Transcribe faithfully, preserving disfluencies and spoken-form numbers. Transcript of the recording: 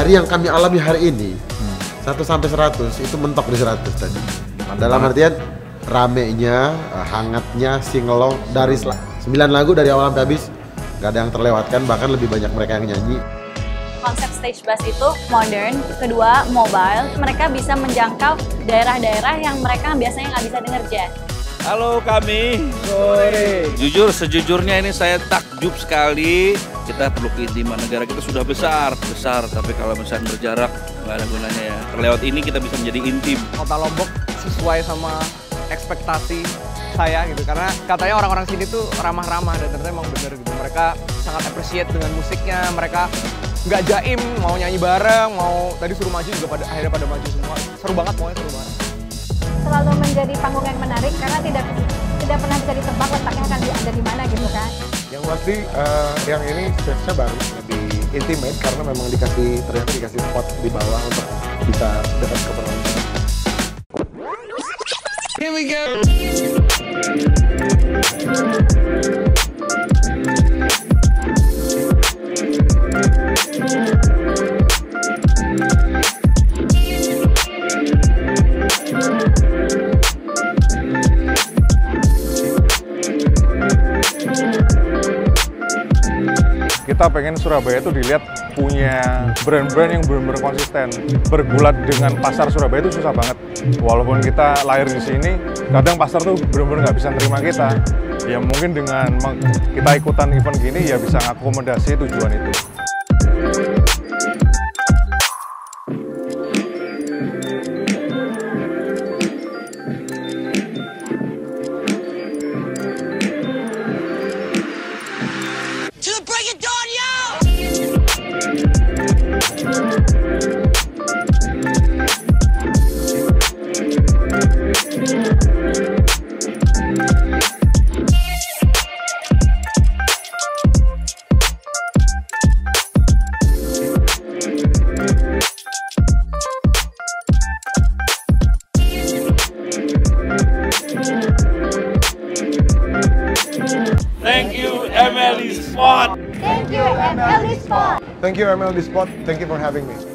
dari yang kami alami hari ini, satu sampai seratus itu mentok di seratus tadi. Dalam artian ramenya, hangatnya, singelong dari sembilan lagu dari awal sampai habis gak ada yang terlewatkan, bahkan lebih banyak mereka yang nyanyi. Konsep Stage Blast itu modern, kedua mobile, mereka bisa menjangkau daerah-daerah yang mereka biasanya nggak bisa denger jazz. Halo kami, sore. Jujur sejujurnya ini saya takjub sekali. Kita perlu keintiman, negara kita sudah besar, besar. Tapi kalau misalnya berjarak nggak ada gunanya ya. Terlewat ini kita bisa menjadi intim. Kota Lombok sesuai sama ekspektasi saya gitu, karena katanya orang-orang sini tuh ramah-ramah dan ternyata emang bener gitu. Mereka sangat appreciate dengan musiknya, mereka nggak jaim, mau nyanyi bareng, mau tadi suruh maju juga pada akhirnya pada maju semua. Seru banget, pokoknya seru banget. Selalu menjadi panggung yang menarik karena tidak tidak pernah bisa ditebak letaknya akan ada di mana gitu kan. Yang pasti uh, yang ini stage-nya baru, lebih intimate karena memang dikasih ternyata dikasih spot di bawah untuk bisa dekat ke penonton. Here we go. Kita pengen Surabaya itu dilihat punya brand-brand yang benar-benar konsisten. Bergulat dengan pasar Surabaya itu susah banget. Walaupun kita lahir di sini, kadang pasar tuh benar-benar nggak bisa nerima kita. Ya mungkin dengan kita ikutan event gini ya bisa ngakomodasi tujuan itu. Thank you M L E Spot. Thank you M L E Spot. Thank you M L E Spot. Thank you for having me.